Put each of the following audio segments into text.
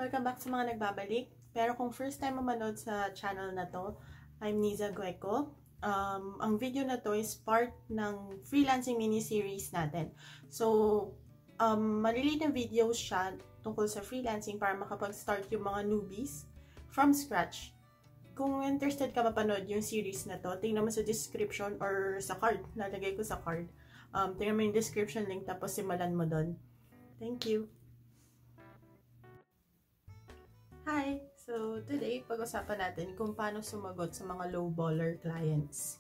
Welcome back sa mga nagbabalik. Pero kung first time manood sa channel na to, I'm Niza Gueco. Ang video na to is part ng freelancing mini-series natin. So, maliliit na videos siya tungkol sa freelancing para makapag-start yung mga newbies from scratch. Kung interested ka mapanood yung series na to, tingnan mo sa description or sa card. Nalagay ko sa card. Tingnan mo yung description link tapos simulan mo doon. Thank you! Hi! So, today, pag-usapan natin kung paano sumagot sa mga low-baller clients.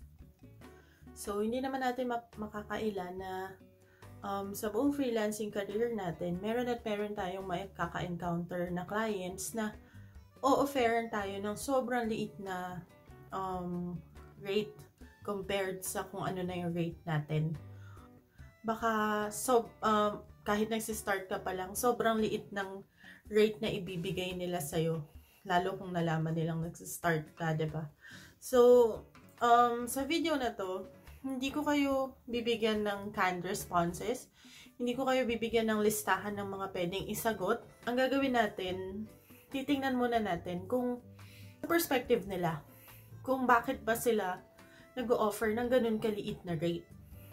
So, hindi naman natin makakaila na sa buong freelancing career natin, meron tayong makaka-encounter na clients na o-offeran tayo ng sobrang liit na rate compared sa kung ano na yung rate natin. Baka, kahit nagsistart ka pa lang, sobrang liit ng rate na ibibigay nila sa'yo. Lalo kung nalaman nilang nagsistart ka, diba? So, sa video na to, hindi ko kayo bibigyan ng canned responses. Hindi ko kayo bibigyan ng listahan ng mga pwedeng isagot. Ang gagawin natin, titingnan muna natin kung perspective nila. Kung bakit ba sila nag-o-offer ng ganun kaliit na rate.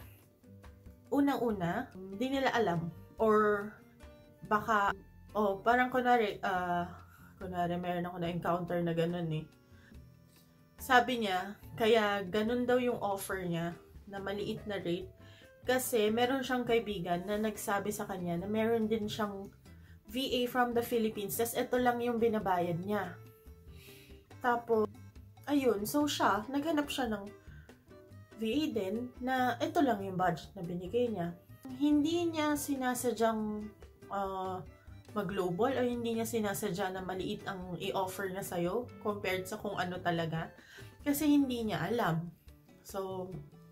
Unang-una, hindi nila alam. Or baka parang kunwari meron ako na-encounter na ganun eh. Sabi niya, kaya ganun daw yung offer niya na maliit na rate kasi meron siyang kaibigan na nagsabi sa kanya na meron din siyang VA from the Philippines, tas ito lang yung binabayad niya. Tapos, ayun, so naghanap siya ng VA din na ito lang yung budget na binigay niya. Hindi niya sinasadyang mag-global o hindi niya sinasadya na maliit ang i-offer niya sa'yo compared sa kung ano talaga. Kasi hindi niya alam. So,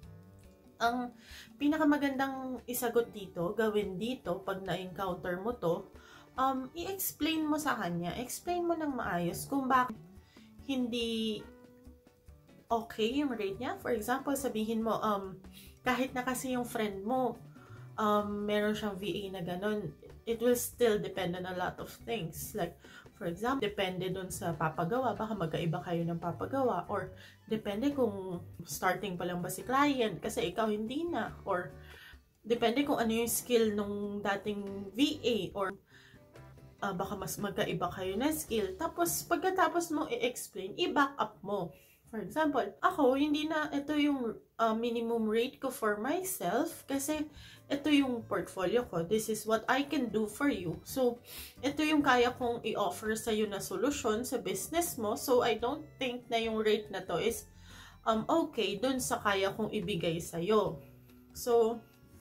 ang pinakamagandang isagot dito, gawin dito, pag na-encounter mo to, i-explain mo sa kanya. Explain mo ng maayos kung bakit hindi okay yung rate niya. For example, sabihin mo, kahit na kasi yung friend mo, meron siyang VA na ganun, it will still depend on a lot of things. Like, for example, depende dun sa papagawa. Baka magkaiba kayo ng papagawa. Or, depende kung starting pa lang ba si client kasi ikaw hindi na. Or, depende kung ano yung skill nung dating VA. Or, baka mas magkaiba kayo na skill. Tapos, pagkatapos mo i-explain, i-back up mo. For example, ako, hindi na ito yung minimum rate ko for myself kasi ito yung portfolio ko. This is what I can do for you. So, ito yung kaya kong i-offer sa'yo na solusyon sa business mo. So, I don't think na yung rate na to is okay dun sa kaya kong ibigay sa'yo. So,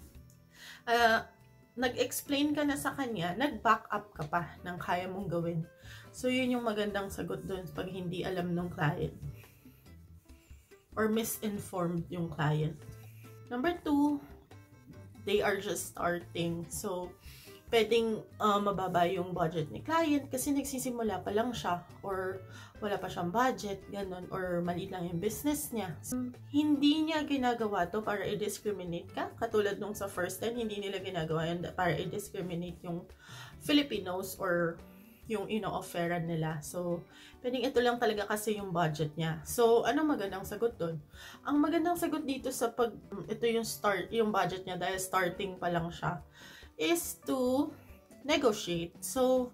nag-explain ka na sa kanya, nag-back up ka pa ng kaya mong gawin. So, yun yung magandang sagot dun pag hindi alam ng client. Or misinformed yung client. Number 2, they are just starting. So, pwedeng mababa yung budget ni client kasi nagsisimula pa lang siya or wala pa siyang budget, ganun, or maliit lang yung business niya. So, hindi niya ginagawa to para i-discriminate ka. Katulad nung sa first time, hindi nila ginagawa yun para i-discriminate yung Filipinos or yung ino-offeran nila. So, pwedeng ito lang talaga kasi yung budget niya. So, anong magandang sagot doon? Ang magandang sagot dito sa ito yung budget niya dahil starting pa lang siya, is to negotiate. So,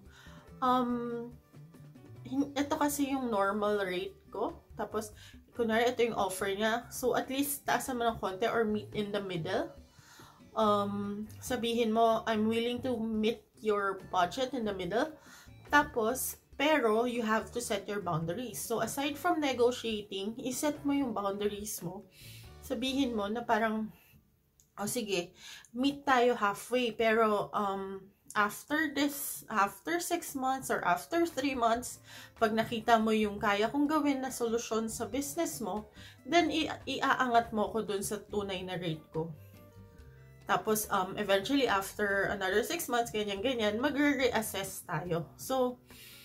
ito kasi yung normal rate ko. Tapos, kunwari ito yung offer niya. So, at least taasan mo ng konti or meet in the middle. Sabihin mo, I'm willing to meet your budget in the middle. Tapos, pero you have to set your boundaries. So, aside from negotiating, iset mo yung boundaries mo. Sabihin mo na parang, sige, meet tayo halfway. Pero, after 6 months or after 3 months, pag nakita mo yung kaya kong gawin na solusyon sa business mo, then iaangat mo ko dun sa tunay na rate ko. Tapos, eventually, after another 6 months, ganyan-ganyan, magre-reassess tayo. So,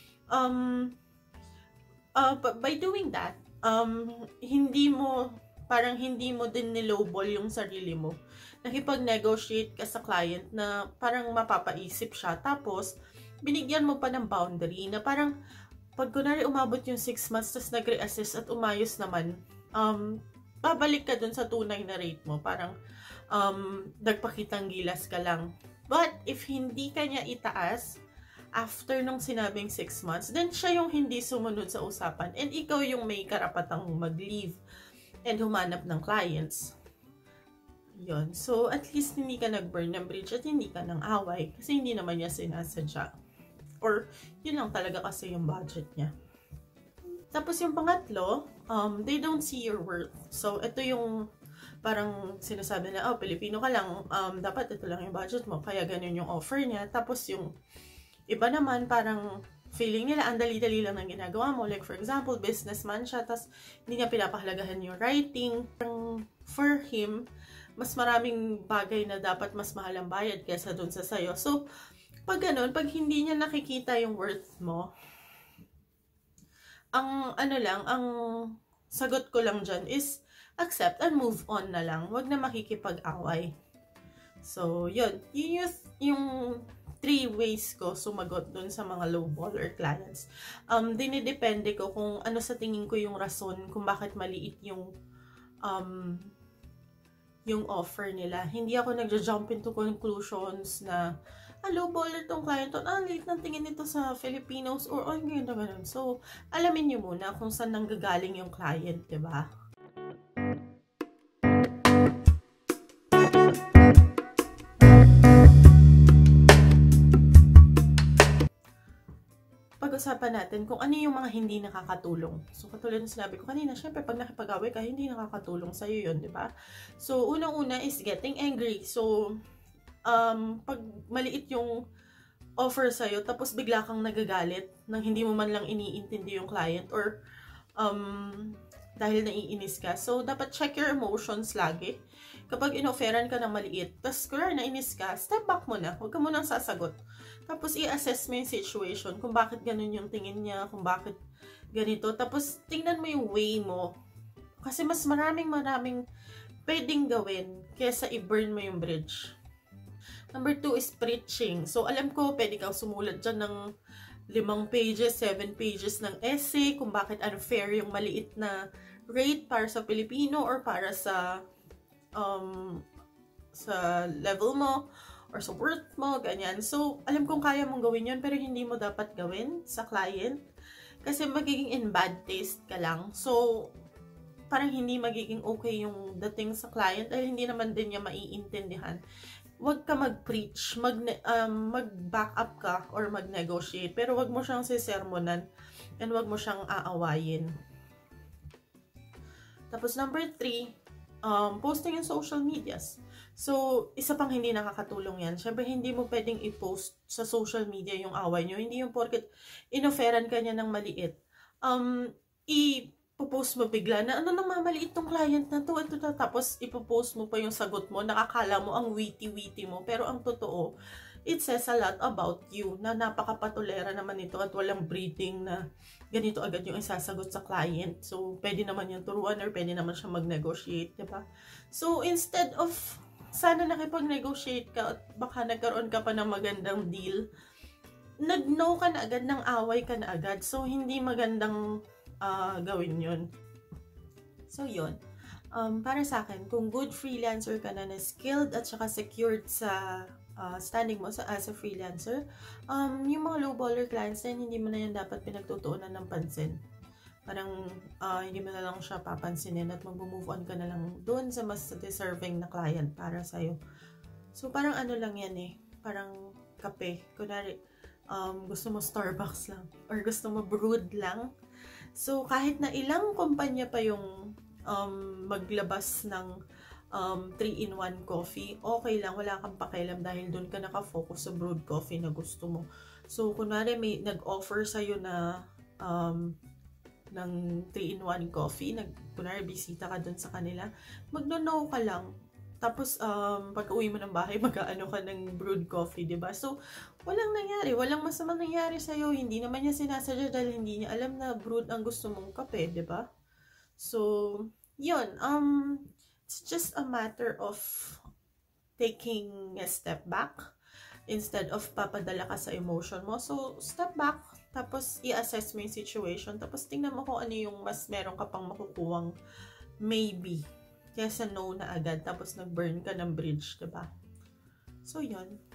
by doing that, hindi mo din nilowball yung sarili mo. Nakipag-negotiate ka sa client na parang mapapaisip siya. Tapos, binigyan mo pa ng boundary na parang, pag kunwari umabot yung 6 months, tapos nag-reassess at umayos naman, babalik ka dun sa tunay na rate mo. Parang, nagpakitang gilas ka lang. But, if hindi ka niya itaas, after nung sinabing 6 months, then siya yung hindi sumunod sa usapan. And ikaw yung may karapatang mag-leave and humanap ng clients. Yun. So, at least hindi ka nag-burn ng bridge at hindi ka nang away. Kasi hindi naman niya sinasadya. Or, yun lang talaga kasi yung budget niya. Tapos yung pangatlo, they don't see your worth. So, ito yung parang sinasabi na, oh, Pilipino ka lang, dapat ito lang yung budget mo. Kaya ganun yung offer niya. Tapos yung iba naman, parang feeling nila, ang dali-dali lang ng ginagawa mo. Like, for example, businessman siya, tapos hindi niya pinapahalagahan yung writing. For him, mas maraming bagay na dapat mas mahal ang bayad kaysa dun sa sayo. So, pag ganun, pag hindi niya nakikita yung worth mo, ang ang sagot ko lang dyan is accept and move on na lang. Huwag na makikipag-away. So, yun. Yun yung 3 ways ko sumagot dun sa mga lowballer clients. Dinidepende ko kung ano sa tingin ko yung rason kung bakit maliit yung offer nila. Hindi ako nagja-jump into conclusions na lowballer tong client to, late ng tingin nito sa Filipinos or ganyan. So, alamin niyo muna kung saan nanggagaling yung client, diba? Pag-usapan natin kung ano yung mga hindi nakakatulong. So, katulad ng sinabi ko kanina, syempre, pag nakipag-away ka, hindi nakakatulong sa'yo yun, di ba? So, unang-una is getting angry. So, pag maliit yung offer sa'yo, tapos bigla kang nagagalit nang hindi mo man lang iniintindi yung client or dahil naiinis ka. So, dapat check your emotions lagi. Kapag inofferan ka ng maliit, tapos kung nainis ka, step back mo na. Huwag ka munang sasagot. Tapos, i-assess mo yung situation, kung bakit ganun yung tingin niya, kung bakit ganito. Tapos, tingnan mo yung way mo. Kasi mas maraming pwedeng gawin kaysa i-burn mo yung bridge. Number 2 is preaching. So, alam ko, pwede kang sumulat dyan ng 5 pages, 7 pages ng essay kung bakit unfair yung maliit na rate para sa Pilipino or para sa level mo or sa worth mo, ganyan. So, alam kong kaya mong gawin yun, pero hindi mo dapat gawin sa client. Kasi magiging in bad taste ka lang. So, parang hindi magiging okay yung dating sa client dahil hindi naman din niya maiintindihan. Huwag ka mag-preach, mag-back up ka or mag-negotiate. Pero huwag mo siyang sisermonan and huwag mo siyang aawayin. Tapos number 3, posting in social medias. So, isa pang hindi nakakatulong yan. Siyempre, hindi mo pwedeng i-post sa social media yung away nyo. Hindi yung porket inoferan ka niya ng maliit. I-post mo bigla na, nang mamaliit tong client na to, ito na. Tapos, ipopost mo pa yung sagot mo. Nakakala mo ang witty-witty mo. Pero ang totoo, it says a lot about you na napakapatulera naman ito at walang breeding na ganito agad yung isasagot sa client. So, pwede naman yung turuan or pwede naman siya mag-negotiate, diba? So, instead of sana nakipag-negotiate ka at baka nagkaroon ka pa ng magandang deal, nag-no ka na agad, ng away ka na agad. So, hindi magandang gawin yun. So, yun. Para sa akin, kung good freelancer ka na skilled at saka secured sa standing mo as a freelancer, yung mga low-baller clients na hindi mo na yan dapat pinagtutuunan ng pansin. Parang hindi mo na lang siya papansinin at mag-move on ka na lang doon sa mas deserving na client para sa'yo. So, parang ano lang yan parang kape. Kunwari, gusto mo Starbucks lang or gusto mo brewed lang. So, kahit na ilang kumpanya pa yung maglabas ng 3-in-1 coffee, okay lang, wala kang pakialam dahil doon ka nakafocus sa brewed coffee na gusto mo. So, kunwari may nag-offer sa'yo na ng 3-in-1 coffee, kunwari bisita ka doon sa kanila, mag-no ka lang. Tapos, pag uwi mo ng bahay, mag-ano ka ng brewed coffee, diba? So, walang nangyari. Walang masamang nangyari sa'yo. Hindi naman niya sinasadya dahil hindi niya alam na brewed ang gusto mong kape, diba? So, yun. It's just a matter of taking a step back instead of papadala ka sa emotion mo. So, step back, tapos i-assess mo yung situation, tapos tingnan mo kung ano yung mas meron ka pang makukuhang maybe, kesa no na agad, tapos nag-burn ka ng bridge, diba? So, yun.